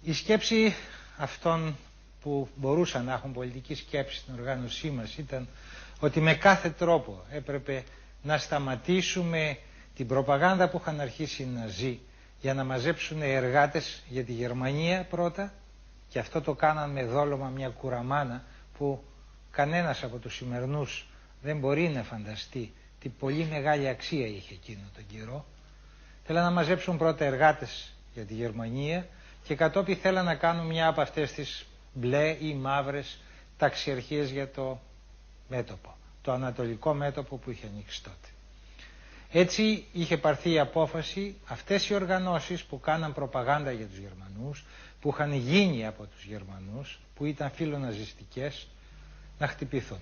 Η σκέψη αυτών που μπορούσαν να έχουν πολιτική σκέψη στην οργάνωσή μας ήταν ότι με κάθε τρόπο έπρεπε να σταματήσουμε την προπαγάνδα που είχαν αρχίσει οι Ναζί για να μαζέψουν εργάτες για τη Γερμανία πρώτα, και αυτό το κάναν με δόλωμα μια κουραμάνα που κανένας από τους σημερινούς δεν μπορεί να φανταστεί τι πολύ μεγάλη αξία είχε εκείνο τον καιρό. Θέλαν να μαζέψουν πρώτα εργάτες για τη Γερμανία και κατόπιν θέλαν να κάνουν μια από αυτές τις μπλε ή μαύρες ταξιαρχίες για το μέτωπο, το ανατολικό μέτωπο που είχε ανοίξει τότε. Έτσι είχε πάρθει η απόφαση αυτές οι οργανώσεις που κάναν προπαγάνδα για τους Γερμανούς, που είχαν γίνει από τους Γερμανούς, που ήταν φιλοναζιστικές, να χτυπηθούν.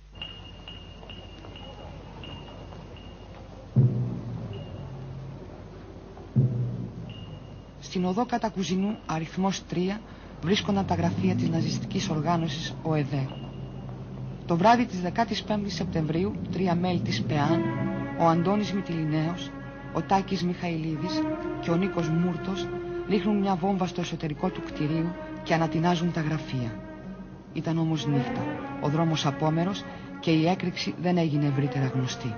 Στην οδό Κατακουζινού, αριθμός 3, βρίσκονταν τα γραφεία της ναζιστικής οργάνωσης ΟΕΔΕ. Το βράδυ της 15ης Σεπτεμβρίου, 3 μέλη της ΠΕΑΝ, ο Αντώνης Μητυλινέος, ο Τάκης Μιχαηλίδης και ο Νίκος Μούρτος, ρίχνουν μια βόμβα στο εσωτερικό του κτηρίου και ανατινάζουν τα γραφεία. Ήταν όμως νύχτα, ο δρόμος απόμερος και η έκρηξη δεν έγινε ευρύτερα γνωστή.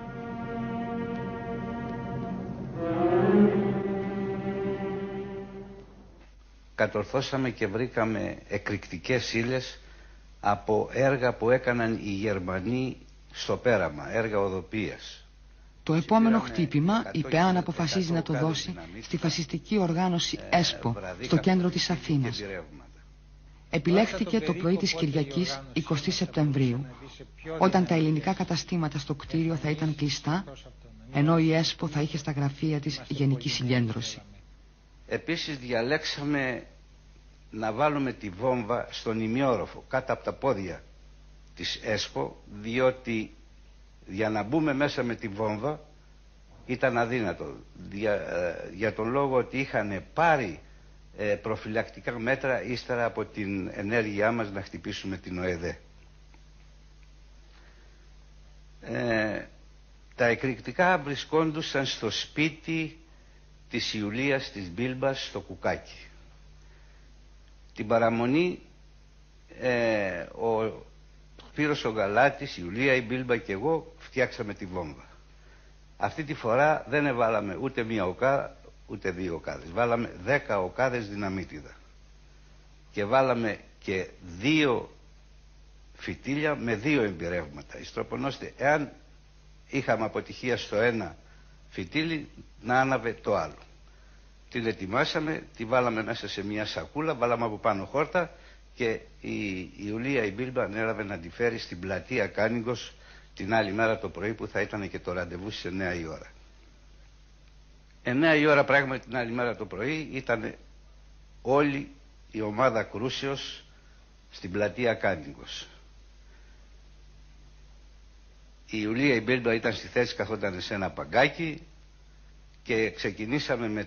Κατορθώσαμε και βρήκαμε εκρηκτικές ύλες από έργα που έκαναν οι Γερμανοί στο πέραμα, έργα οδοποιίας. Το επόμενο χτύπημα η ΠΕΑΝ αποφασίζει να το δώσει στη φασιστική οργάνωση ΕΣΠΟ, στο κέντρο της Αθήνας. Επιλέχθηκε το πρωί της Κυριακής 20 Σεπτεμβρίου, όταν τα ελληνικά καταστήματα στο κτίριο θα ήταν κλειστά, ενώ η ΕΣΠΟ θα είχε στα γραφεία της γενική συγκέντρωση. Επίσης διαλέξαμε να βάλουμε τη βόμβα στον ημιόροφο, κάτω από τα πόδια της ΕΣΠΟ, διότι για να μπούμε μέσα με τη βόμβα ήταν αδύνατο, για τον λόγο ότι είχαν πάρει προφυλακτικά μέτρα ύστερα από την ενέργειά μας να χτυπήσουμε την ΟΕΔΕ. Τα εκρηκτικά βρισκόντουσαν στο σπίτι της Ιουλίας της Μπίλμπας στο Κουκάκι. Την παραμονή ο Σπύρος ο Γαλάτης, η Ιουλία, η Μπίλμπα και εγώ φτιάξαμε τη βόμβα. Αυτή τη φορά δεν εβάλαμε ούτε μία οκά ούτε 2 οκάδες. Βάλαμε 10 οκάδες δυναμίτιδα. Και βάλαμε και 2 φυτίλια με 2 εμπειρεύματα. Ιστροπονώστε, εάν είχαμε αποτυχία στο ένα φυτίλι, να άναβε το άλλο. Την ετοιμάσαμε, τη βάλαμε μέσα σε μια σακούλα, βάλαμε από πάνω χόρτα και η Ιουλία η Μπίλμπα ανέλαβε να τη φέρει στην πλατεία Κάνιγκος την άλλη μέρα το πρωί, που θα ήταν και το ραντεβού στις 9 η ώρα. 9 η ώρα πράγματι την άλλη μέρα το πρωί ήταν όλη η ομάδα κρούσεως στην πλατεία Κάνιγκος. Η Ιουλία η Μπίλμπα ήταν στη θέση, καθόταν σε ένα παγκάκι και ξεκινήσαμε με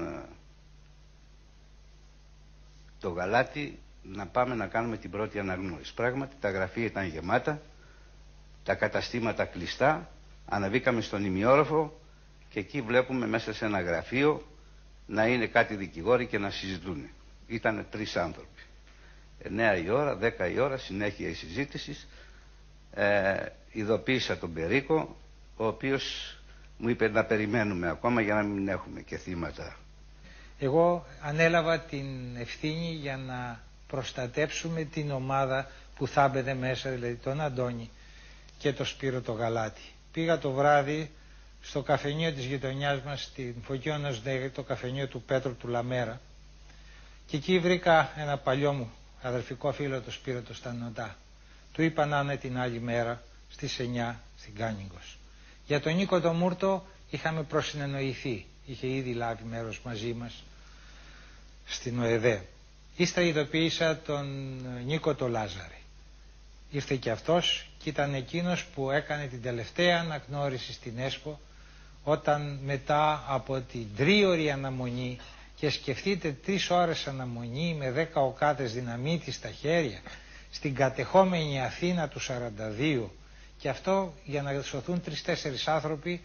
το Γαλάτη να πάμε να κάνουμε την πρώτη αναγνώριση. Πράγματι τα γραφεία ήταν γεμάτα, τα καταστήματα κλειστά, αναβήκαμε στον ημιόροφο και εκεί βλέπουμε μέσα σε ένα γραφείο να είναι κάτι δικηγόροι και να συζητούν. Ήτανε 3 άνθρωποι. 9 η ώρα, 10 η ώρα, συνέχεια η συζήτηση. Ειδοποίησα τον Περίκο, ο οποίος μου είπε να περιμένουμε ακόμα για να μην έχουμε και θύματα. Εγώ ανέλαβα την ευθύνη για να προστατέψουμε την ομάδα που θα έμπαινε μέσα, δηλαδή τον Αντώνη και το Σπύρο το Γαλάτη. Πήγα το βράδυ στο καφενείο της γειτονιάς μας, στην Φωκίωνος Δέγη, το καφενείο του Πέτρου του Λαμέρα, και εκεί βρήκα ένα παλιό μου αδερφικό φίλο, το Σπύρο το Στανοντά. Του είπα να είναι την άλλη μέρα στις 9 στην Κάνιγκος. Για τον Νίκο το Μούρτο είχαμε προσυνεννοηθεί, είχε ήδη λάβει μέρος μαζί μας στην ΟΕΔΕ. Ύστερα ειδοποίησα τον Νίκο το Λάζαρη. Ήρθε και αυτός και ήταν εκείνος που έκανε την τελευταία αναγνώριση στην ΕΣΠΟ, όταν μετά από την 3ωρη αναμονή, και σκεφτείτε 3 ώρες αναμονή με 10 οκάδες δυναμίτη στα χέρια στην κατεχόμενη Αθήνα του 42, και αυτό για να σωθούν 3-4 άνθρωποι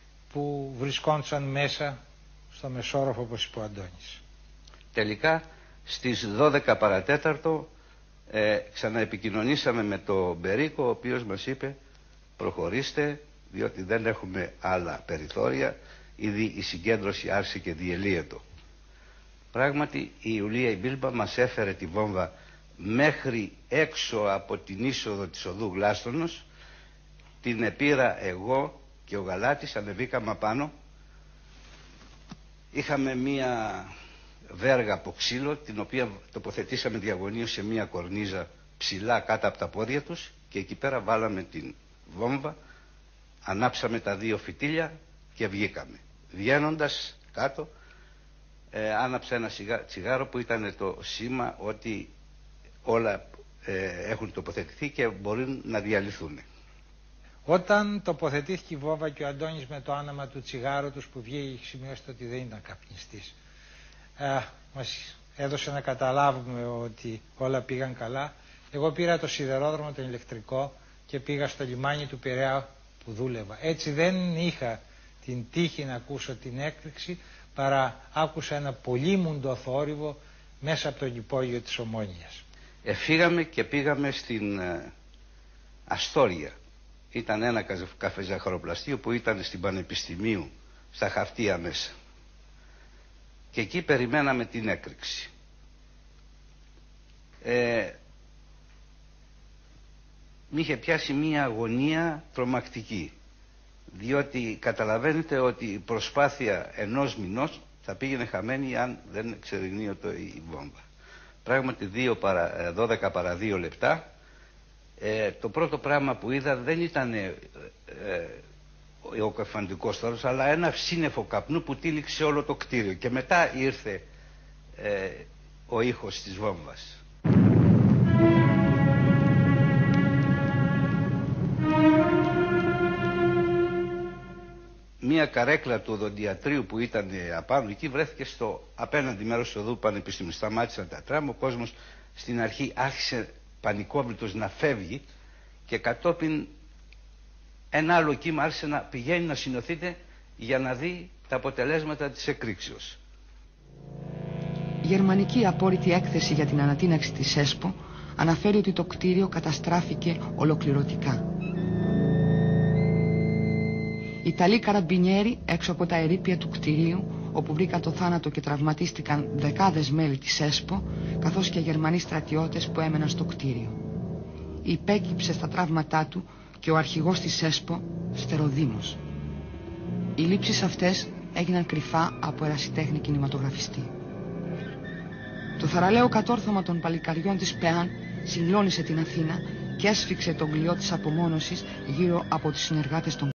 που βρισκόντουσαν μέσα στο Μεσόροφο, όπως είπε ο Αντώνης. Τελικά Στις 12 παρατέταρτο ξαναεπικοινωνήσαμε με τον Μπερίκο, ο οποίος μας είπε προχωρήστε, διότι δεν έχουμε άλλα περιθώρια, ήδη η συγκέντρωση άρχισε και διελύετο. Πράγματι η Ιουλία η Μπίλμπα μας έφερε τη βόμβα μέχρι έξω από την είσοδο της οδού Γλάστονος, την επήρα εγώ και ο Γαλάτης, ανεβήκαμε πάνω, είχαμε μία βέργα από ξύλο, την οποία τοποθετήσαμε διαγωνίως σε μία κορνίζα ψηλά κάτω από τα πόδια τους και εκεί πέρα βάλαμε την βόμβα, ανάψαμε τα 2 φυτίλια και βγήκαμε. Βγαίνοντας κάτω άναψα ένα τσιγάρο που ήταν το σήμα ότι όλα έχουν τοποθετηθεί και μπορούν να διαλυθούν. Όταν τοποθετήθηκε η βόμβα και ο Αντώνης με το άναμα του τσιγάρου τους που βγήκε, σημειώστε ότι δεν ήταν καπνιστής. Μας έδωσε να καταλάβουμε ότι όλα πήγαν καλά. Εγώ πήρα το σιδερόδρομο, τον ηλεκτρικό και πήγα στο λιμάνι του Πειραιά που δούλευα. Έτσι δεν είχα την τύχη να ακούσω την έκρηξη, παρά άκουσα ένα πολύ μουντο θόρυβο μέσα από το υπόγειο της Ομόνοιας. Φύγαμε και πήγαμε στην Αστόρια. Ήταν ένα καφεζαχαροπλαστείο που ήταν στην Πανεπιστημίου, στα Χαυτία μέσα. Και εκεί περιμέναμε την έκρηξη. Μ' είχε πιάσει μία αγωνία τρομακτική, διότι καταλαβαίνετε ότι η προσπάθεια 1 μηνός θα πήγαινε χαμένη αν δεν εξερευνίωται η βόμβα. Πράγματι 12 παρά 2 λεπτά, το πρώτο πράγμα που είδα δεν ήταν ο καφαντικός θόρυβος, αλλά ένα σύννεφο καπνού που τύλιξε όλο το κτίριο και μετά ήρθε ο ήχος της βόμβας. Μία καρέκλα του οδοντιατρίου που ήταν απάνω εκεί βρέθηκε στο απέναντι μέρος του οδού Πανεπιστημίου. Σταμάτησαν τα τραμ, ο κόσμος στην αρχή άρχισε πανικόβλητος να φεύγει και κατόπιν ένα άλλο κύμα άρχισε να πηγαίνει να συνοθείται για να δει τα αποτελέσματα της εκρήξεως. Η γερμανική απόρριτη έκθεση για την ανατείναξη της ΕΣΠΟ αναφέρει ότι το κτίριο καταστράφηκε ολοκληρωτικά. Οι Ιταλοί καραμπινιέροι έξω από τα ερείπια του κτηρίου, όπου βρήκαν το θάνατο και τραυματίστηκαν δεκάδες μέλη της ΕΣΠΟ, καθώς και Γερμανοί στρατιώτες που έμεναν στο κτίριο. Υπέκυψε στα τραύματά του και ο αρχηγός της ΕΣΠΟ, Στεροδήμος. Οι λήψεις αυτές έγιναν κρυφά από ερασιτέχνη κινηματογραφιστή. Το θαραλέο κατόρθωμα των παλικαριών της ΠΕΑΝ συγκλώνησε την Αθήνα και έσφιξε τον κλειό της απομόνωσης γύρω από τους συνεργάτες των